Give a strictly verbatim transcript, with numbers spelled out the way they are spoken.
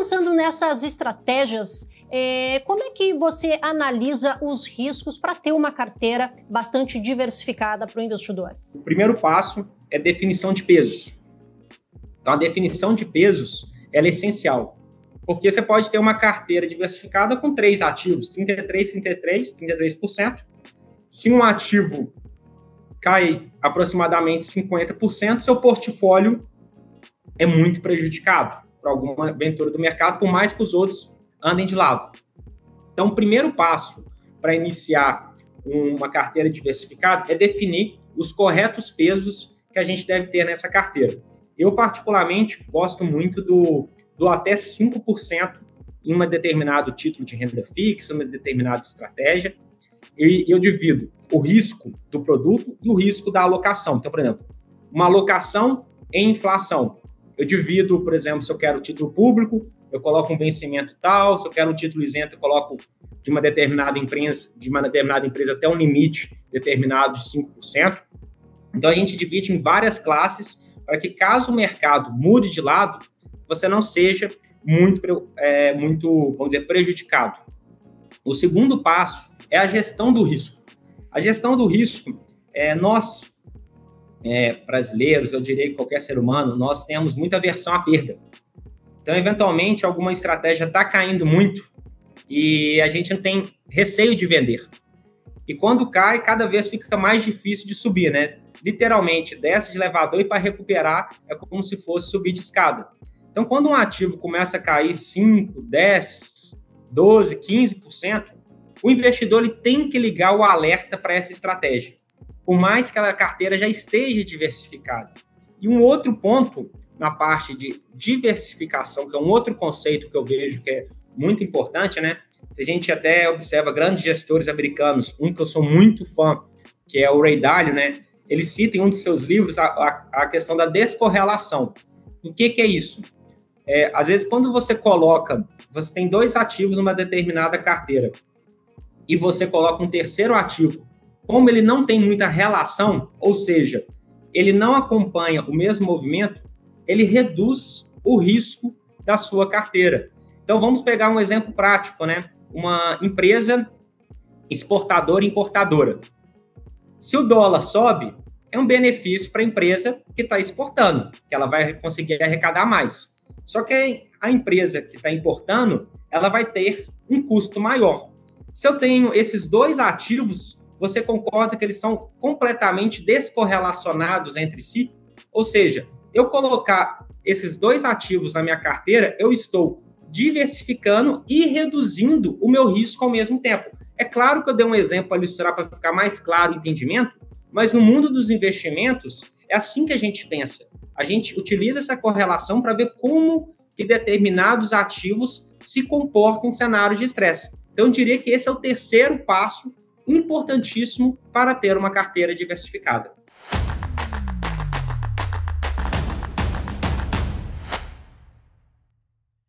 pensando nessas estratégias, é, como é que você analisa os riscos para ter uma carteira bastante diversificada para o investidor? O primeiro passo é definição de pesos. Então, a definição de pesos ela é essencial, porque você pode ter uma carteira diversificada com três ativos, trinta e três, trinta e três, trinta e três por cento. Se um ativo cai aproximadamente cinquenta por cento, seu portfólio é muito prejudicado por alguma aventura do mercado, por mais que os outros andem de lado. Então, o primeiro passo para iniciar uma carteira diversificada é definir os corretos pesos que a gente deve ter nessa carteira. Eu, particularmente, gosto muito do, do até cinco por cento em um determinado título de renda fixa, uma determinada estratégia, e eu divido o risco do produto e o risco da alocação. Então, por exemplo, uma alocação em inflação. Eu divido, por exemplo, se eu quero título público, eu coloco um vencimento tal, se eu quero um título isento, eu coloco de uma determinada empresa, de uma determinada empresa até um limite determinado de cinco por cento. Então, a gente divide em várias classes para que, caso o mercado mude de lado, você não seja muito, é, muito, vamos dizer, prejudicado. O segundo passo é a gestão do risco. A gestão do risco, é, nós, é, brasileiros, eu diria que qualquer ser humano, nós temos muita aversão à perda. Então, eventualmente, alguma estratégia está caindo muito e a gente não tem receio de vender. E quando cai, cada vez fica mais difícil de subir, né? Literalmente, desce de elevador e para recuperar é como se fosse subir de escada. Então, quando um ativo começa a cair cinco, dez, doze, quinze por cento, o investidor ele tem que ligar o alerta para essa estratégia, por mais que a carteira já esteja diversificada. E um outro ponto na parte de diversificação, que é um outro conceito que eu vejo que é muito importante, né? Se a gente até observa grandes gestores americanos, um que eu sou muito fã, que é o Ray Dalio, né? Ele cita em um dos seus livros a, a, a questão da descorrelação. O que, que é isso? É, às vezes, quando você coloca, você tem dois ativos numa determinada carteira e você coloca um terceiro ativo, como ele não tem muita relação, ou seja, ele não acompanha o mesmo movimento, ele reduz o risco da sua carteira. Então, vamos pegar um exemplo prático, né? Uma empresa exportadora e importadora. Se o dólar sobe, é um benefício para a empresa que está exportando, que ela vai conseguir arrecadar mais. Só que a empresa que está importando, ela vai ter um custo maior. Se eu tenho esses dois ativos, você concorda que eles são completamente descorrelacionados entre si? Ou seja, eu colocar esses dois ativos na minha carteira, eu estou diversificando e reduzindo o meu risco ao mesmo tempo. É claro que eu dei um exemplo para ilustrar, para ficar mais claro o entendimento, mas no mundo dos investimentos, é assim que a gente pensa. A gente utiliza essa correlação para ver como que determinados ativos se comportam em cenários de estresse. Então, eu diria que esse é o terceiro passo importantíssimo para ter uma carteira diversificada.